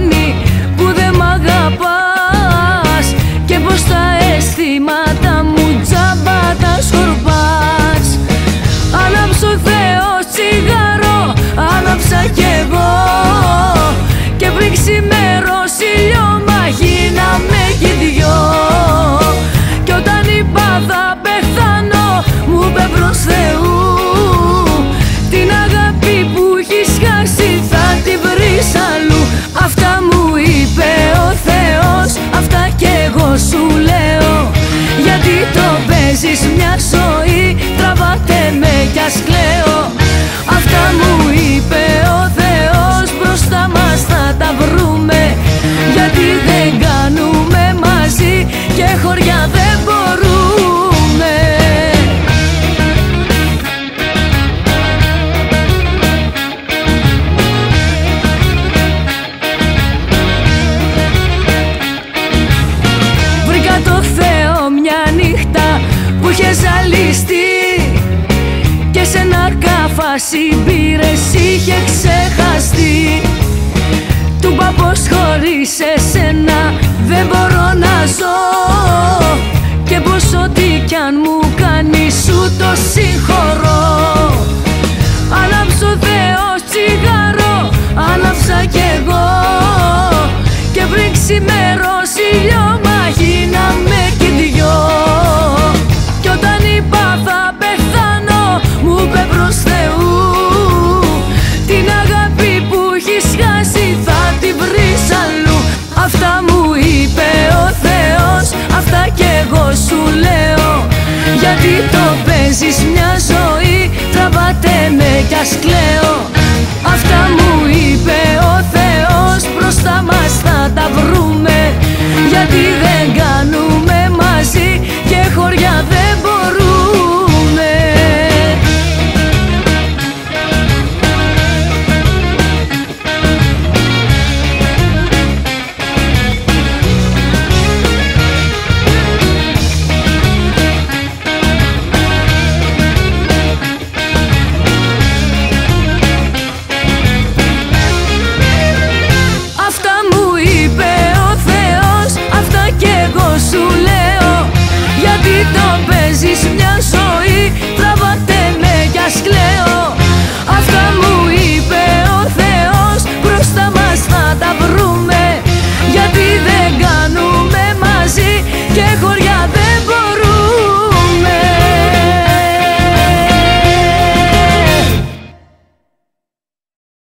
γίνει που δεν μ' αγαπάς και πως τα αισθήματα μου τζάμπα τα σκορπάς. Άναψε ο Θεός τσιγάρο, άναψα κι εγώ, και πριν ξημερώσει λιώμα γίναμε κι δυο. Κι όταν είπα θα πεθάνω, μου είπε προς Θεού, την αγάπη που έχεις χάσει θα τη βρεις αλλού. Αυτά μου είπε ο Θεός, αυτά κι εγώ σου λέω. Γιατί το παίζεις μια ζωή, τραβάτε με κι ας κλαίω. Αυτά μου είπε ο Θεός, μπροστά μας θα τα βρούμε. Γιατί δεν κάνουμε μαζί και χωριά δεν μπορούμε. Βρήκα το Θεό μια νύχτα που είχε ζαλιστεί και σε ένα καφάσι μπύρες είχε ξεχαστεί. Του είπα πως χωρίς εσένα δεν μπορώ να ζω και πως ό,τι κι αν μου κάνεις σου το συγχωρώ. Άναψε ο Θεός τσιγάρο, άναψα κι εγώ, και πριν ξημερώσει λιώμα γίναμε κι δυο. Κι όταν είπα θα πεθάνω, μου είπε προς Θεού, την αγάπη που έχεις χάσει θα τη βρεις αλλού. Αυτά μου είπε ο Θεός, αυτά κι εγώ σου λέω. Γιατί το παίζεις μια ζωή, τραβάτε με κι ας κλαίω. Αυτά